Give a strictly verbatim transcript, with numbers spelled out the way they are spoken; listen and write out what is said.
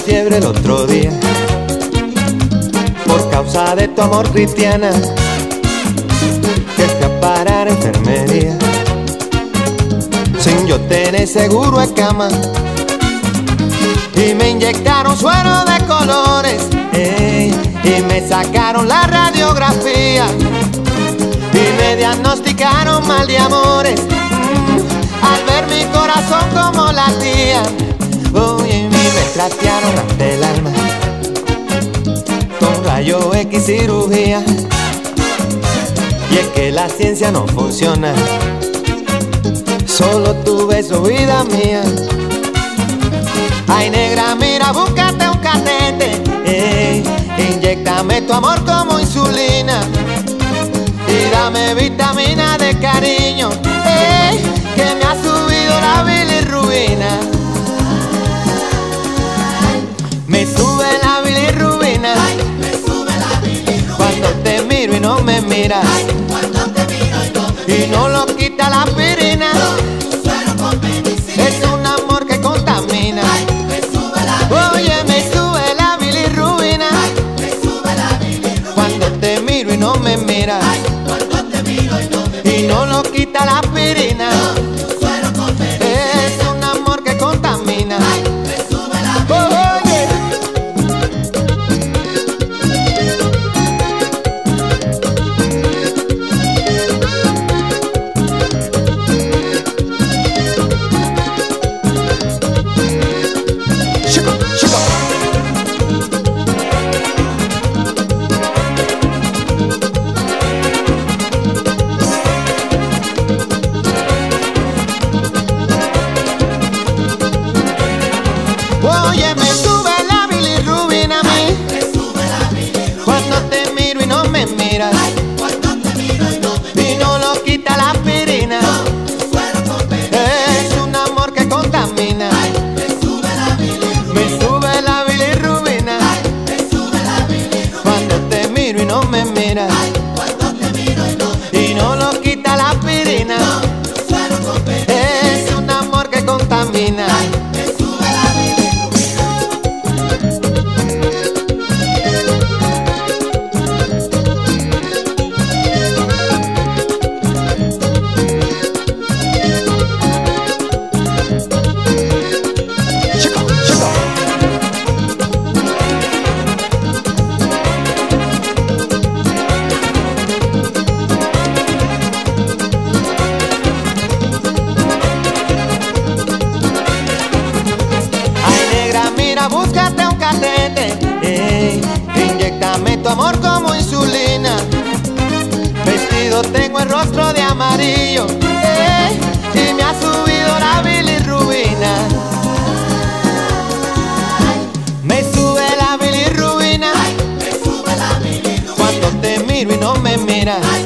fiebre el otro día por causa de tu amor, cristiana, que fui a parar a enfermería sin yo tener seguro de cama, y me inyectaron suero de colores, ey, y me sacaron la radiografía y me diagnosticaron mal de amores. mm, al ver mi corazón como latía, oye, y me trastearon hasta el alma con rayo X cirugía. Y es que la ciencia no funciona, solo tu beso, vida mía. Ay, negra, mira, búscate un catete, ey, inyéctame tu amor como insulina y dame vitamina de cariño, ey, que me ha subido la bilirrubina. Me sube la bilirrubina, cuando te miro y no me miras, y no lo quita la aspirina. Es un amor que contamina. Oye, me sube la bilirrubina, cuando te miro y no me miras, y no lo quita la aspirina. Es un amor que contamina. Oye. Chico, chico. Oye, me sube la bilirrubina a mí, cuando te miro y no me miras, y no lo quita la aspirina. Es un amor que contamina. Me sube la bilirrubina, cuando te miro y no me miras, y no lo quita la aspirina. Es un amor que contamina. Chico, chico. Ay, negra, mira, búscate un catete, ey, inyéctame tu amor como insulina. Vestido tengo el rostro de amarillo, ey, y me ha subido la bilirrubina. Me sube la bilirrubina, cuando te miro y no me miras,